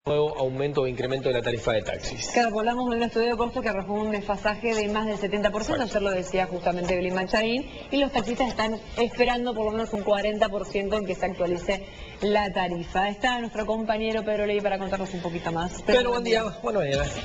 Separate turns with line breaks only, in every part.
nuevo aumento o incremento de la tarifa de taxis.
Claro, hablamos de un estudio de costo que arrojó un desfasaje de más del 70%, ayer lo decía justamente Evelyn Machaín, y los taxistas están esperando por lo menos un 40% en que se actualice la tarifa. Está nuestro compañero Pedro Ley para contarnos un poquito más.
Pedro, buen día. Bueno,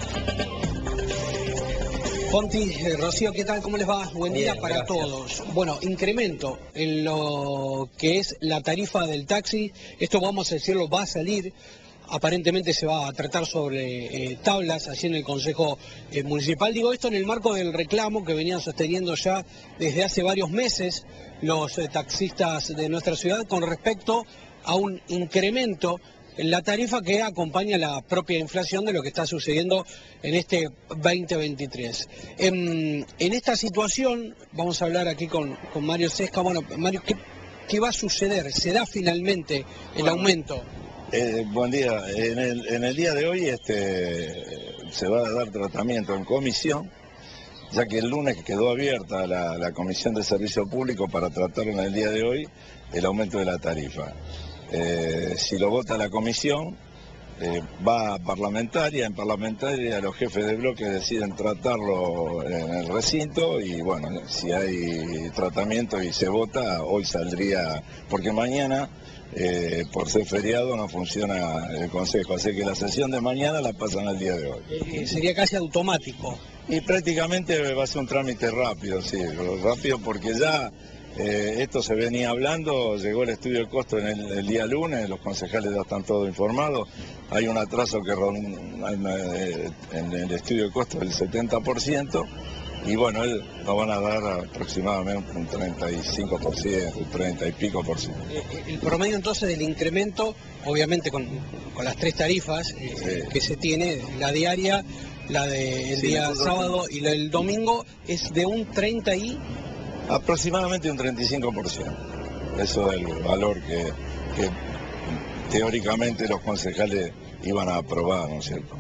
Ponti, Rocío, ¿qué tal? ¿Cómo les va? Buen día
Bien,
para
gracias.
todos. Bueno, incremento en lo que es la tarifa del taxi. Esto, vamos a decirlo, va a salir. Aparentemente se va a tratar sobre tablas allí en el Consejo Municipal. Digo esto en el marco del reclamo que venían sosteniendo ya desde hace varios meses los taxistas de nuestra ciudad con respecto a un incremento en la tarifa que acompaña la propia inflación de lo que está sucediendo en este 2023. En esta situación, vamos a hablar aquí con Mario Sesca. Bueno, Mario, ¿qué va a suceder? ¿Se da finalmente el aumento?
Buen día. En el día de hoy se va a dar tratamiento en comisión, ya que el lunes quedó abierta la Comisión de Servicio Público para tratar en el día de hoy el aumento de la tarifa. Si lo vota la comisión, va a parlamentaria, en parlamentaria los jefes de bloque deciden tratarlo en el recinto y bueno, si hay tratamiento y se vota, hoy saldría, porque mañana, por ser feriado, no funciona el Consejo, así que la sesión de mañana la pasan al día de hoy.
Sería casi automático.
Y prácticamente va a ser un trámite rápido, sí, rápido porque ya esto se venía hablando, llegó el estudio de costo en el día lunes, los concejales ya están todos informados, hay un atraso que en el estudio de costo del 70%, y bueno, nos van a dar aproximadamente un 35%, un 30 y pico por ciento.
El promedio entonces del incremento, obviamente con las tres tarifas
Sí.
que se tiene, la diaria, la del día sábado y la del domingo, es de un 30 y...
Aproximadamente un 35%. Eso es el valor que teóricamente los concejales iban a aprobar, ¿no es cierto?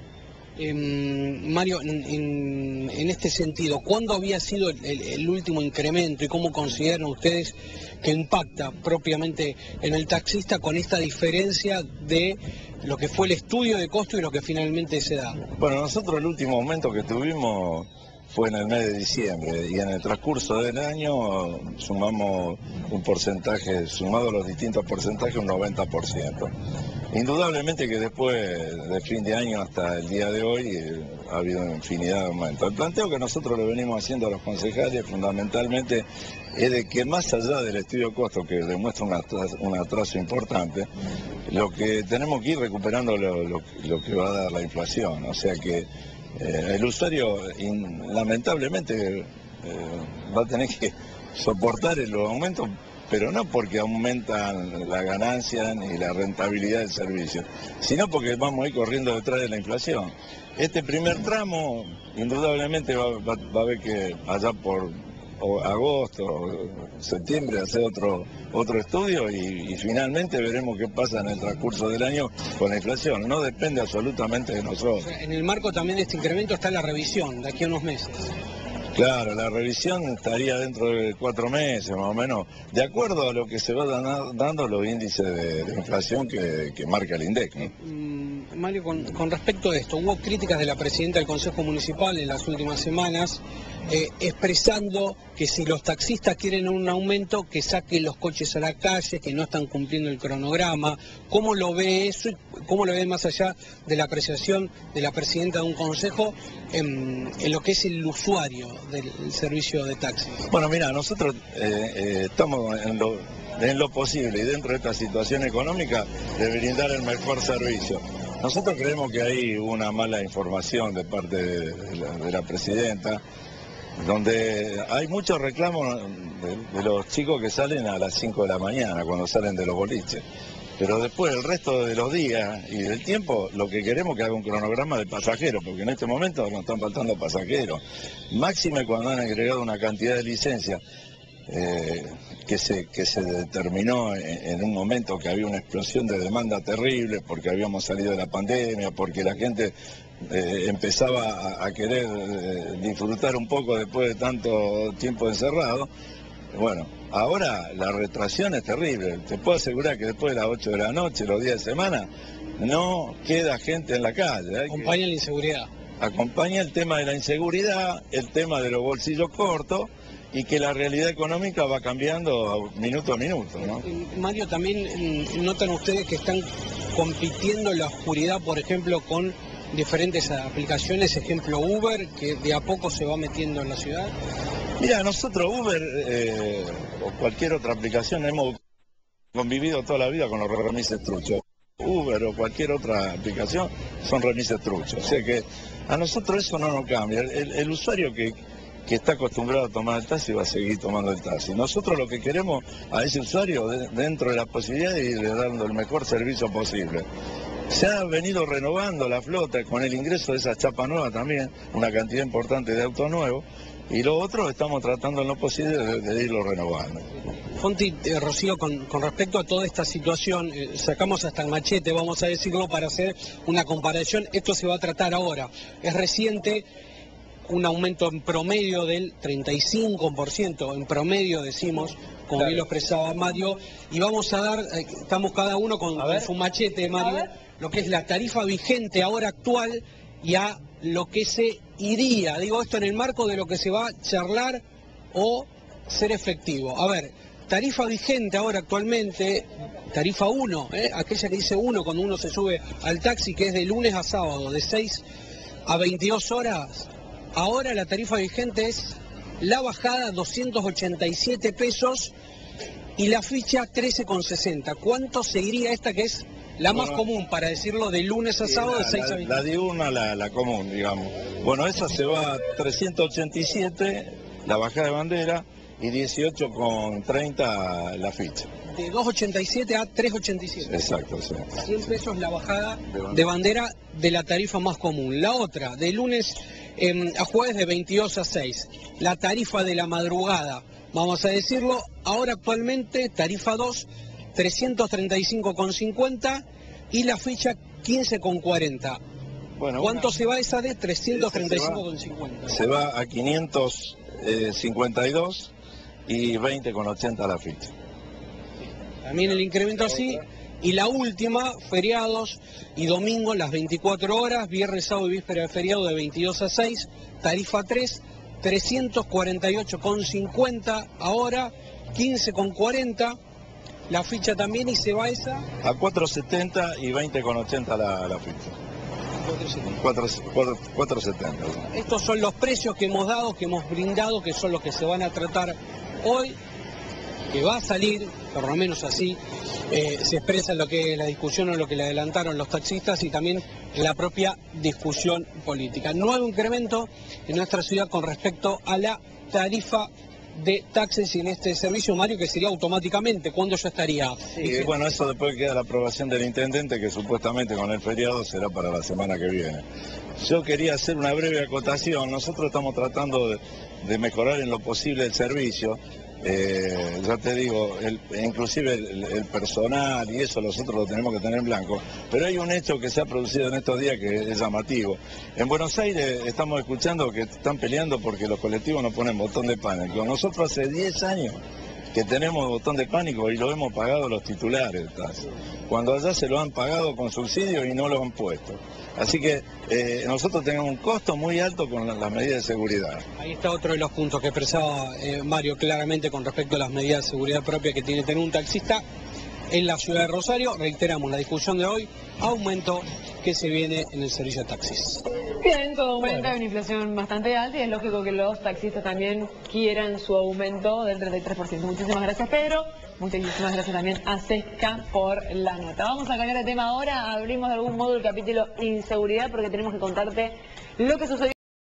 Mario, en este sentido, ¿cuándo había sido el último incremento y cómo consideran ustedes que impacta propiamente en el taxista con esta diferencia de lo que fue el estudio de costo y lo que finalmente se da?
Bueno, nosotros el último aumento que tuvimos fue en el mes de diciembre y en el transcurso del año sumamos un porcentaje, sumado los distintos porcentajes, un 90%. Indudablemente que después de fin de año hasta el día de hoy ha habido infinidad de aumentos. El planteo que nosotros le venimos haciendo a los concejales fundamentalmente es de que más allá del estudio de costo que demuestra un atraso importante, lo que tenemos que ir recuperando lo que va a dar la inflación. O sea que el usuario lamentablemente va a tener que soportar los aumentos, pero no porque aumentan la ganancia ni la rentabilidad del servicio, sino porque vamos a ir corriendo detrás de la inflación. Este primer tramo, indudablemente va a haber que allá por agosto, septiembre, hacer otro estudio y finalmente veremos qué pasa en el transcurso del año con la inflación. No depende absolutamente de nosotros.
O sea, en el marco también de este incremento está la revisión de aquí a unos meses.
Claro, la revisión estaría dentro de 4 meses más o menos, de acuerdo a lo que se va dando los índices de inflación que marca el INDEC, ¿no?
Mario, con respecto a esto, hubo críticas de la presidenta del Consejo Municipal en las últimas semanas expresando que si los taxistas quieren un aumento, que saquen los coches a la calle, que no están cumpliendo el cronograma. ¿Cómo lo ve eso y cómo lo ve más allá de la apreciación de la presidenta de un consejo en lo que es el usuario del servicio de taxi?
Bueno, mira, nosotros estamos en lo posible y dentro de esta situación económica de brindar el mejor servicio. Nosotros creemos que hay una mala información de parte de la presidenta, donde hay muchos reclamos de los chicos que salen a las 5 de la mañana cuando salen de los boliches. Pero después, el resto de los días y del tiempo, lo que queremos es que haga un cronograma de pasajeros, porque en este momento nos están faltando pasajeros. Máxime cuando han agregado una cantidad de licencias que se determinó en un momento que había una explosión de demanda terrible, porque habíamos salido de la pandemia, porque la gente empezaba a querer disfrutar un poco después de tanto tiempo encerrado. Bueno, ahora la retracción es terrible. Te puedo asegurar que después de las 8 de la noche, los días de semana, no queda gente en la calle.
Acompaña la inseguridad.
Acompaña el tema de la inseguridad, el tema de los bolsillos cortos y que la realidad económica va cambiando minuto a minuto, ¿no?
Mario, también notan ustedes que están compitiendo en la oscuridad, por ejemplo, con diferentes aplicaciones, ejemplo Uber, que de a poco se va metiendo en la ciudad.
Mira, nosotros Uber o cualquier otra aplicación hemos convivido toda la vida con los remises truchos. Uber o cualquier otra aplicación son remises truchos. O sea que a nosotros eso no nos cambia. El usuario que está acostumbrado a tomar el taxi va a seguir tomando el taxi. Nosotros lo que queremos a ese usuario, dentro de las posibilidades, es irle dando el mejor servicio posible. Se ha venido renovando la flota con el ingreso de esa chapa nueva también, una cantidad importante de autos nuevos, y lo otro estamos tratando en lo posible de irlo renovando.
Fonti, Rocío, con respecto a toda esta situación, sacamos hasta el machete, vamos a decirlo, para hacer una comparación. Esto se va a tratar ahora. Es reciente un aumento en promedio del 35%, en promedio decimos, como bien lo expresaba Mario, y vamos a dar, estamos cada uno con su machete, Mario, lo que es la tarifa vigente ahora actual y a lo que se iría, digo esto en el marco de lo que se va a charlar o ser efectivo. A ver, tarifa vigente ahora actualmente, tarifa 1, aquella que dice 1 cuando uno se sube al taxi, que es de lunes a sábado, de 6 a 22 horas, ahora la tarifa vigente es la bajada 287 pesos y la ficha 13,60. ¿Cuánto seguiría esta que es la más común, para decirlo, de lunes a sábado, de 6 a 22?
La diurna, la común, digamos. Bueno, esa se va a 387, la bajada de bandera, y 18,30 la ficha.
De 2,87 a 3,87.
Exacto, sí.
100 pesos la bajada de bandera de la tarifa más común. La otra, de lunes a jueves de 22 a 6. La tarifa de la madrugada, vamos a decirlo, ahora actualmente, tarifa 2, 335,50 y la ficha 15,40. Bueno, ¿cuánto se va esa de 335,50?
Se va a 552 y 20,80 la ficha.
También el incremento así. Y la última, feriados y domingos, las 24 horas, viernes, sábado y víspera de feriado de 22 a 6, tarifa 3, 348,50, ahora 15,40, la ficha también, y se va esa
a 4,70 y 20,80 la ficha. 4,70.
Estos son los precios que hemos dado, que hemos brindado, que son los que se van a tratar hoy, que va a salir, por lo menos así, se expresa en lo que la discusión o lo que le adelantaron los taxistas y también en la propia discusión política. Nuevo incremento en nuestra ciudad con respecto a la tarifa de taxis en este servicio, Mario, que sería automáticamente, ¿cuándo ya estaría?
Sí, bueno, eso después queda la aprobación del intendente, que supuestamente con el feriado será para la semana que viene. Yo quería hacer una breve acotación. Nosotros estamos tratando de mejorar en lo posible el servicio. Ya te digo, inclusive el personal y eso nosotros lo tenemos que tener en blanco, pero hay un hecho que se ha producido en estos días que es llamativo. En Buenos Aires estamos escuchando que están peleando porque los colectivos no ponen botón de pánico. Nosotros hace 10 años que tenemos botón de pánico y lo hemos pagado los titulares, cuando allá se lo han pagado con subsidio y no lo han puesto. Así que nosotros tenemos un costo muy alto con las medidas de seguridad.
Ahí está otro de los puntos que expresaba Mario claramente con respecto a las medidas de seguridad propias que tiene que tener un taxista en la ciudad de Rosario. Reiteramos la discusión de hoy, aumento que se viene en el servicio de taxis.
Bien, todo aumenta, una inflación bastante alta y es lógico que los taxistas también quieran su aumento del 33%. Muchísimas gracias, Pedro. Muchísimas gracias también a Sesca por la nota. Vamos a cambiar de tema ahora. Abrimos de algún modo el capítulo inseguridad porque tenemos que contarte lo que sucedió.